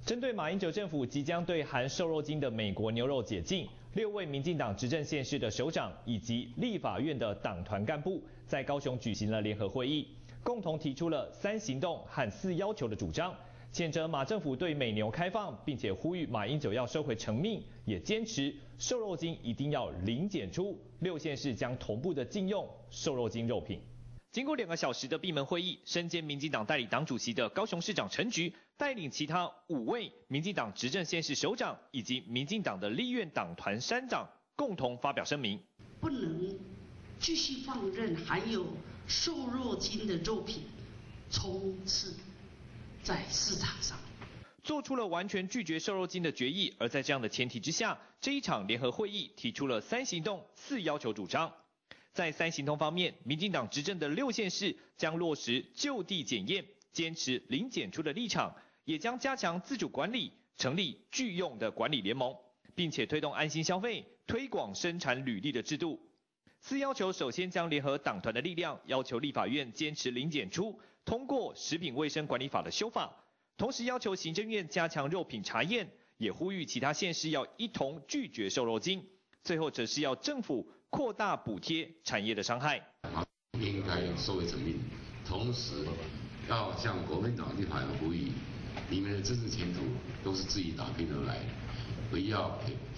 针对马英九政府即将对含瘦肉精的美国牛肉解禁，6位民进党执政县市的首长以及立法院的党团干部在高雄举行了联合会议，共同提出了3行动和4要求的主张，谴责马政府对美牛开放，并且呼吁马英九要收回成命，也坚持瘦肉精一定要零检出，6县市将同步的禁用瘦肉精肉品。经过2个小时的闭门会议，身兼民进党代理党主席的高雄市长陈菊带领其他5位民进党执政县市首长以及民进党的立院党团山长共同发表声明， 不能继续放任含有瘦肉精的肉品充斥在市场上， 做出了完全拒绝瘦肉精的决议。而在这样的前提之下，这一场联合会议提出了3行动4要求主张。在3行动方面，民进党执政的6县市将落实就地检验，坚持零检出的立场，也将加强自主管理，成立拒用的管理联盟，并且推动安心消费，推广生产履历的制度。4要求首先将联合党团的力量，要求立法院坚持零检出，通过食品卫生管理法的修法，同时要求行政院加强肉品查验，也呼吁其他县市要一同拒绝瘦肉精。最后则是要政府扩大补贴产业的伤害， 应该要收回成命，同时要向国民党立法院呼吁，你们的政治前途都是自己打拼而来，不要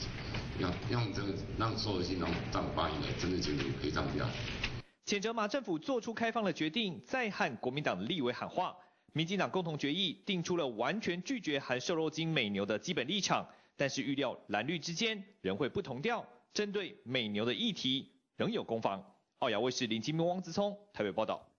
让瘦肉精把你的政治前途陪葬掉。 谴责马政府做出开放的决定，再和国民党的立委喊话。民进党共同决议定出了完全拒绝含瘦肉精美牛的基本立场，但是预料蓝绿之间仍会不同调。针对美牛的议题仍有攻防。澳亚卫视林金明、汪子聪台北报道。